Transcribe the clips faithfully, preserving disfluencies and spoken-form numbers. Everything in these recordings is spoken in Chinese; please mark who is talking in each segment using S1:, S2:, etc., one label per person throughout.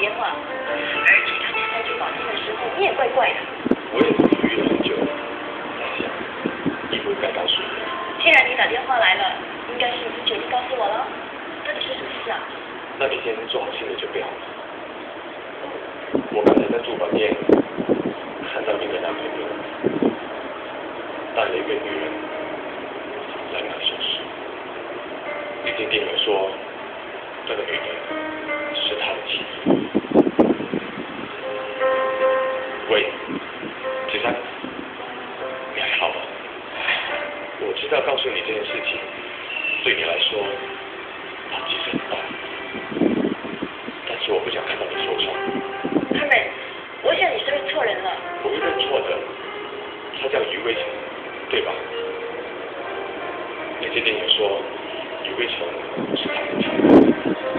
S1: 电话，而且他吃餐具保健的时候，你也怪怪的。
S2: 我也犹豫了很久，在想，应不应该告诉你。
S1: 既然你打电话来了，应该是已经决定告诉我了。到底是什么事啊？
S2: 那你先做好心理准备好了。我刚才在住房店看到你的男朋友带了一个女人来拿首饰，你听店员说，这个女的是他的妻子。喂，子珊，你还好吗？我知道告诉你这件事情，对你来说，打击很大，但是我不想看到你受伤。
S1: herman，我想你是认错人了。
S2: 不会认错的，他叫于weicheng，对吧？那些店员说，于weicheng是他的妻子。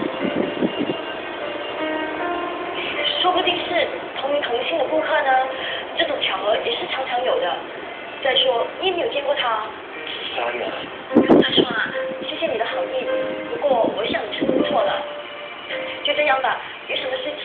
S1: 说不定是同名同姓的顾客呢，这种巧合也是常常有的。再说，你也没有见过他。
S2: 子珊啊。
S1: 再说啊，谢谢你的好意，不过我想你是弄错了。就这样吧，有什么事情